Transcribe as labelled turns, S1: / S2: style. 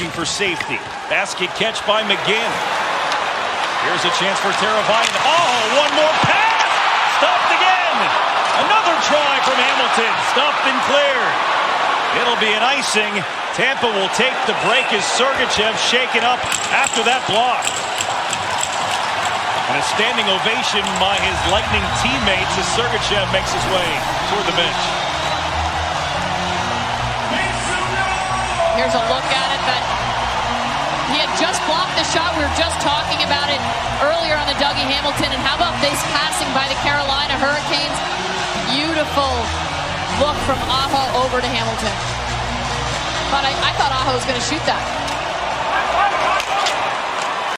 S1: looking for safety. Basket catch by McGinn. Here's a chance for Teravainen. Oh, one more pass! Stopped again! Another try from Hamilton. Stopped and cleared. It'll be an icing. Tampa will take the break as Sergachev shaken up after that block. And a standing ovation by his Lightning teammates as Sergachev makes his way toward the bench.
S2: Here's a look at it that he had just blocked the shot. We were just talking about it earlier on the Dougie Hamilton. And how about this passing by the Carolina Hurricanes? Beautiful look from Aho over to Hamilton. But I thought Aho was going to shoot that.